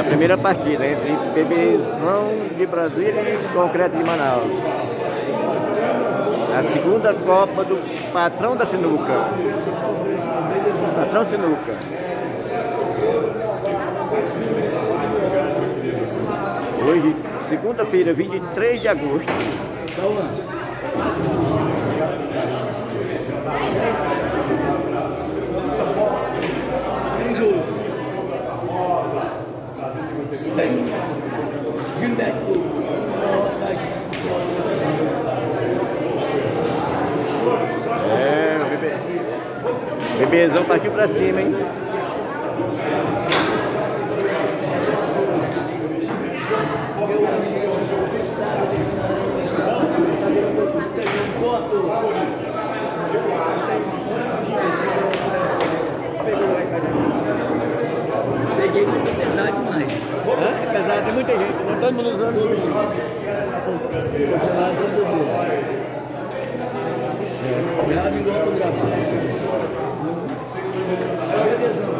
primeira partida entre Bebezão de Brasília e Concreto de Manaus. A segunda Copa do Patrão da Sinuca. Patrão Sinuca. Hoje, segunda-feira, 23 de agosto. O Bebezão partiu pra cima, hein? Peguei porque é pesado demais. É pesado, tem muita gente, não todo mundo usando isso. Funcionário de bebê. Grave igual eu tô gravando. Bebezão.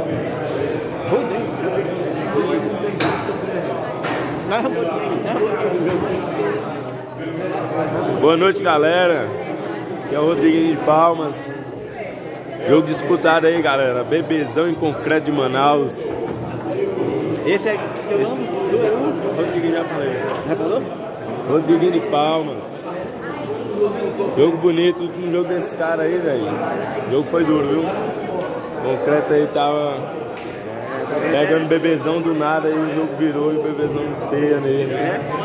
Boa noite, galera. Aqui é o Rodriguinho de Palmas. Jogo disputado aí, galera. Bebezão em Concreto de Manaus. Esse é teu nome? Rodriguinho, já falei. Já falou? Rodriguinho de Palmas. Jogo bonito, o último jogo desse cara aí, velho. O jogo foi duro, viu? O Concreto aí tava pegando Bebezão do nada e o jogo virou e o Bebezão feia nele.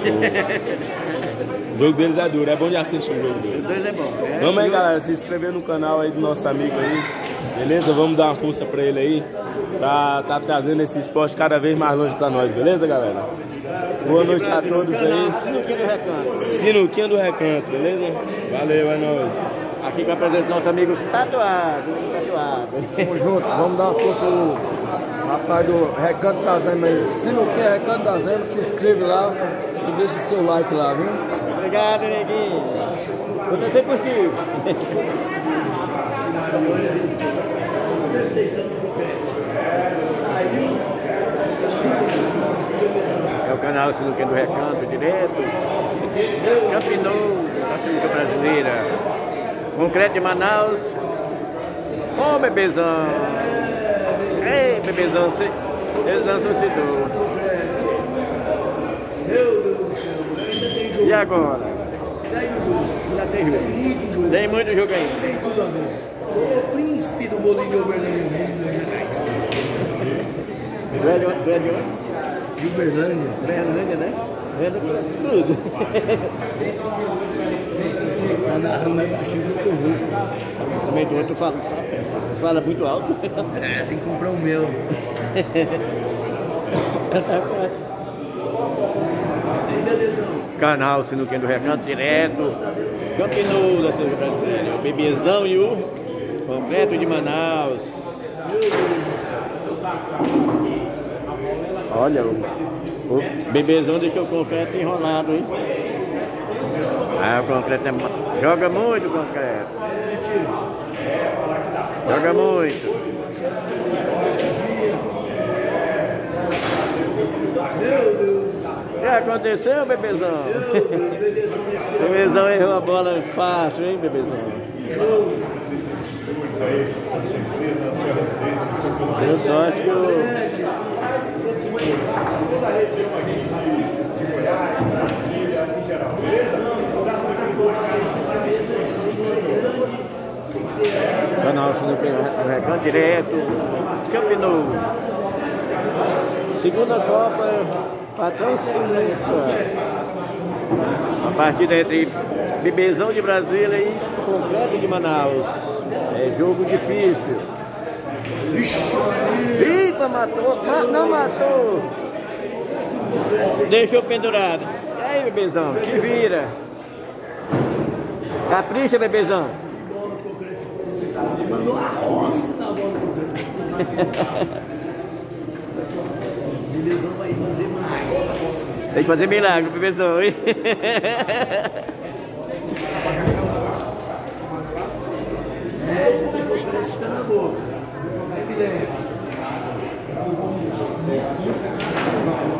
O jogo deles é duro, é bom de assistir o jogo deles. Os dois é bom. Vamos aí, galera, se inscrever no canal aí do nosso amigo aí, beleza? Vamos dar uma força pra ele aí, pra tá trazendo esse esporte cada vez mais longe pra nós, beleza, galera? Boa noite a todos aí. Sinuquinha do Recanto. Sinuquinha do Recanto, beleza? Valeu, é nóis. Aqui com a presença do nosso amigo Tatuado. Tamo junto, vamos dar uma força ao rapaz do Recanto das Emas aí. Se não quer Recanto das Emas, se inscreve lá e deixa seu like lá, viu? Obrigado, neguinho. Vou torcer por ti. É o canal Sinuquinha do Recanto, direto. Campinou, da Sinuca Brasileira. Concreto de Manaus. Ô, Bebezão. Ei, Bebezão, eles dançam esse dor. E agora? Já tem jogo. Tem muito jogo ainda. Tem tudo a ver. O príncipe do bolinho de Uberlândia, Minas Gerais. Velho onde? De Uberlândia. Uberlândia, né? Velho tudo. Tá narrando mais baixinho do que o Hulk. Também do outro fala muito alto. É, tem que comprar o meu. Tem Bebezão. Canal Sinuquinha do Recanto, direto. Campinou da Sinuca Brasileira. O Bebezão e o Concreto de Manaus. Olha, o Bebezão deixou o Concreto enrolado, hein? Ah, o Concreto joga muito, o Concreto. Joga muito. O que aconteceu, Bebezão? Bebezão errou a bola fácil, hein, Bebezão? Deu sorte que o... Canal Sinuquinha do Recanto, direto. Campinou. Segunda Copa, Patrão Sinuca. A partida entre Bebezão de Brasília e Concreto de Manaus. É jogo difícil. Eita, matou! Não matou! Deixou pendurado. E aí, Bebezão? Te vira. Capricha, Bebezão. Mandou a roça na bola do Bebezão vai fazer mais. Tem que fazer milagre, Bebezão, hein? Está na boca. Vai, Guilherme.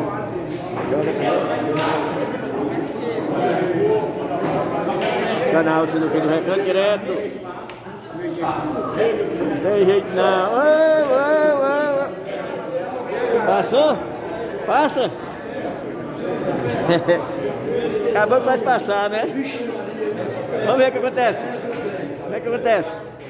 canal Sinuquinha do Recanto direto. Não tem jeito não. Passou? Passa? Acabou que faz passar, né? Vamos ver o que acontece. Como é que acontece?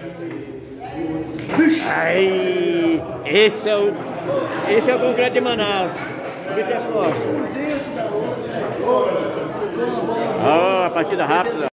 Aí, esse é o concreto de Manaus. O bicho é forte. Ó, a partida rápida.